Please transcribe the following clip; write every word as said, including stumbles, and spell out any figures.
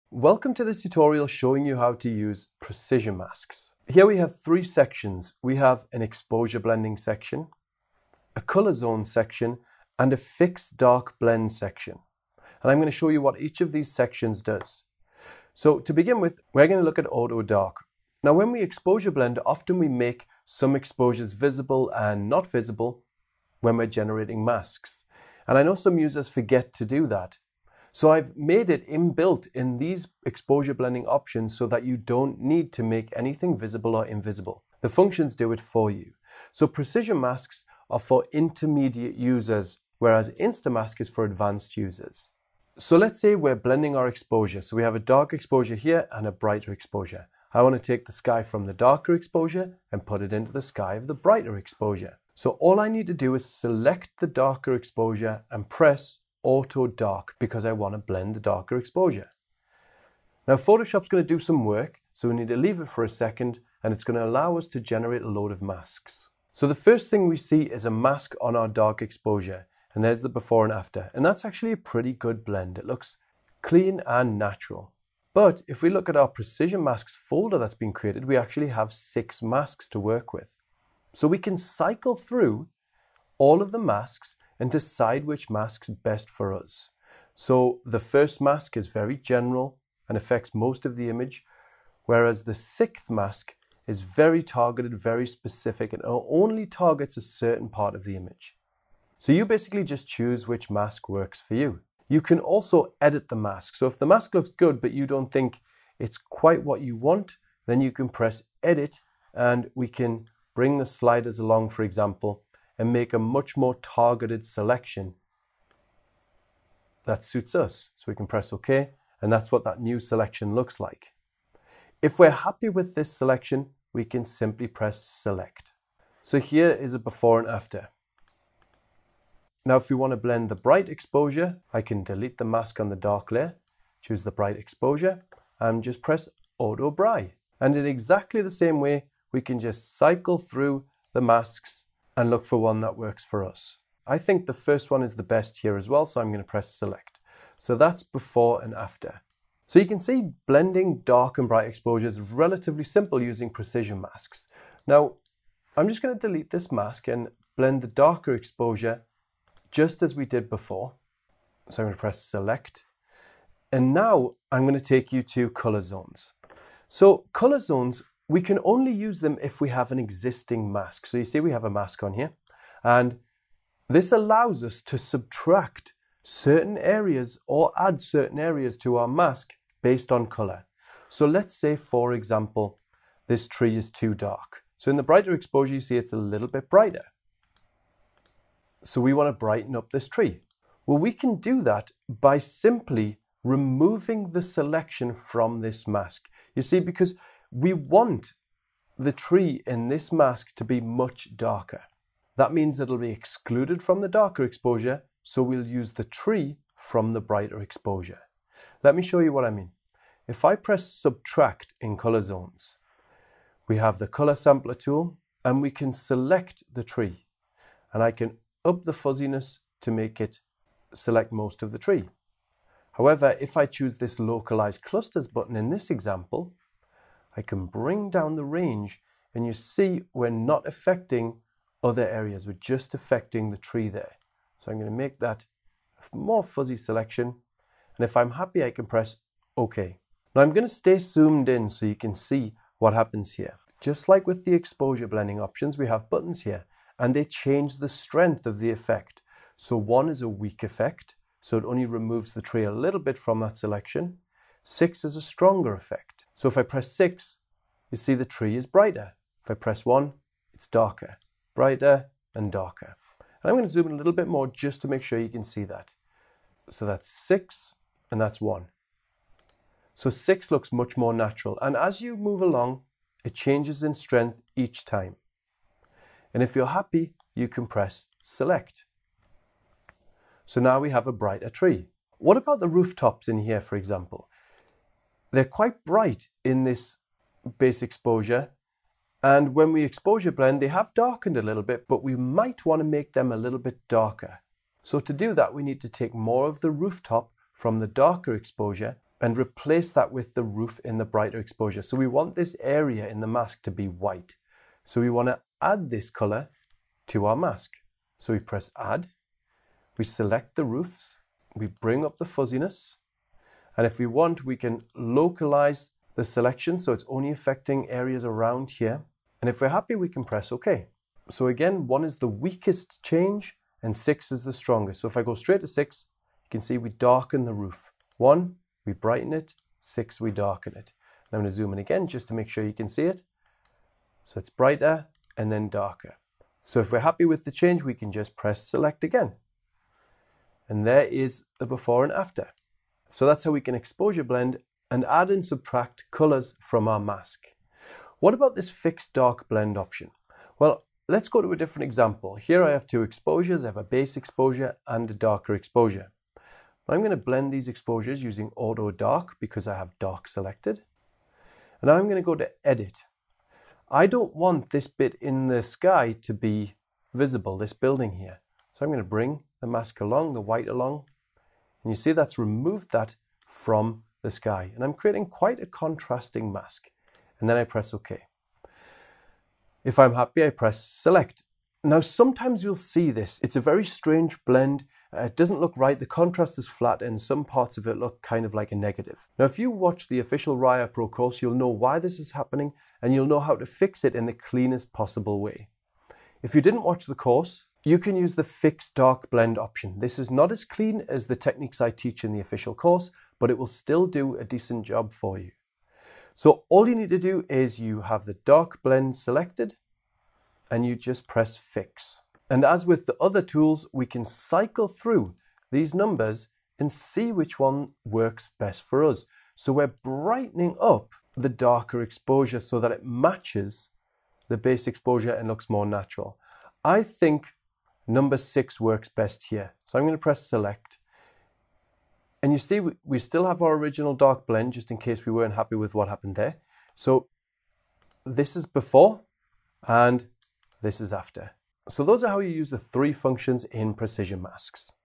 Welcome to this tutorial showing you how to use precision masks. Here we have three sections. We have an exposure blending section, a color zone section, and a fixed dark blend section. And I'm going to show you what each of these sections does. So to begin with, we're going to look at auto dark. Now when we exposure blend, often we make some exposures visible and not visible when we're generating masks. And I know some users forget to do that. So I've made it inbuilt in these exposure blending options so that you don't need to make anything visible or invisible. The functions do it for you. So precision masks are for intermediate users, whereas Instamask is for advanced users. So let's say we're blending our exposure. So we have a dark exposure here and a brighter exposure. I want to take the sky from the darker exposure and put it into the sky of the brighter exposure. So all I need to do is select the darker exposure and press Auto Dark because I want to blend the darker exposure. Now Photoshop's going to do some work, so we need to leave it for a second, and it's going to allow us to generate a load of masks. So the first thing we see is a mask on our dark exposure, and there's the before and after, and that's actually a pretty good blend. It looks clean and natural. But if we look at our precision masks folder that's been created, we actually have six masks to work with. So we can cycle through all of the masks and decide which mask's best for us. So the first mask is very general and affects most of the image, whereas the sixth mask is very targeted, very specific, and only targets a certain part of the image. So you basically just choose which mask works for you. You can also edit the mask. So if the mask looks good, but you don't think it's quite what you want, then you can press edit and we can bring the sliders along, for example, and make a much more targeted selection that suits us. So we can press OK, and that's what that new selection looks like. If we're happy with this selection, we can simply press select. So here is a before and after. Now if we want to blend the bright exposure, I can delete the mask on the dark layer, choose the bright exposure, and just press Auto Bry. And in exactly the same way, we can just cycle through the masks and look for one that works for us. I think the first one is the best here as well, so I'm going to press select. So that's before and after. So you can see blending dark and bright exposures is relatively simple using precision masks. Now, I'm just going to delete this mask and blend the darker exposure just as we did before. So I'm going to press select. And now I'm going to take you to color zones. So color zones, we can only use them if we have an existing mask. So you see we have a mask on here, and this allows us to subtract certain areas or add certain areas to our mask based on color. So let's say, for example, this tree is too dark. So in the brighter exposure, you see it's a little bit brighter. So we want to brighten up this tree. Well, we can do that by simply removing the selection from this mask. You see, because we want the tree in this mask to be much darker. That means it'll be excluded from the darker exposure, so we'll use the tree from the brighter exposure. Let me show you what I mean. If I press subtract in color zones, we have the color sampler tool and we can select the tree, and I can up the fuzziness to make it select most of the tree. However, if I choose this localize clusters button in this example, I can bring down the range and you see we're not affecting other areas, we're just affecting the tree there. So I'm going to make that a more fuzzy selection, and if I'm happy I can press OK. Now I'm going to stay zoomed in so you can see what happens here. Just like with the exposure blending options, we have buttons here and they change the strength of the effect. So one is a weak effect, so it only removes the tree a little bit from that selection. Six is a stronger effect. So if I press six, you see the tree is brighter. If I press one, it's darker, brighter and darker. And I'm going to zoom in a little bit more just to make sure you can see that. So that's six and that's one. So six looks much more natural. And as you move along, it changes in strength each time. And if you're happy, you can press select. So now we have a brighter tree. What about the rooftops in here, for example? They're quite bright in this base exposure, and when we exposure blend, they have darkened a little bit, but we might want to make them a little bit darker. So to do that, we need to take more of the rooftop from the darker exposure and replace that with the roof in the brighter exposure. So we want this area in the mask to be white. So we want to add this color to our mask. So we press add, we select the roofs, we bring up the fuzziness, and if we want, we can localize the selection so it's only affecting areas around here. And if we're happy, we can press OK. So again, one is the weakest change and six is the strongest. So if I go straight to six, you can see we darken the roof. One, we brighten it. Six, we darken it. And I'm going to zoom in again just to make sure you can see it. So it's brighter and then darker. So if we're happy with the change, we can just press select again. And there is the before and after. So that's how we can exposure blend and add and subtract colors from our mask. What about this fixed dark blend option? Well, let's go to a different example. Here I have two exposures. I have a base exposure and a darker exposure. I'm going to blend these exposures using auto dark because I have dark selected. And now I'm going to go to edit. I don't want this bit in the sky to be visible, this building here. So I'm going to bring the mask along, the white along. And you see that's removed that from the sky. And I'm creating quite a contrasting mask. And then I press OK. If I'm happy, I press select. Now, sometimes you'll see this. It's a very strange blend. Uh, it doesn't look right. The contrast is flat and some parts of it look kind of like a negative. Now, if you watch the official Raya Pro course, you'll know why this is happening and you'll know how to fix it in the cleanest possible way. If you didn't watch the course, you can use the fixed dark blend option. This is not as clean as the techniques I teach in the official course, but it will still do a decent job for you. So all you need to do is you have the dark blend selected and you just press fix. And as with the other tools, we can cycle through these numbers and see which one works best for us. So we're brightening up the darker exposure so that it matches the base exposure and looks more natural. I think number six works best here. So I'm going to press select. And you see, we still have our original dark blend just in case we weren't happy with what happened there. So this is before and this is after. So those are how you use the three functions in Precision Masks.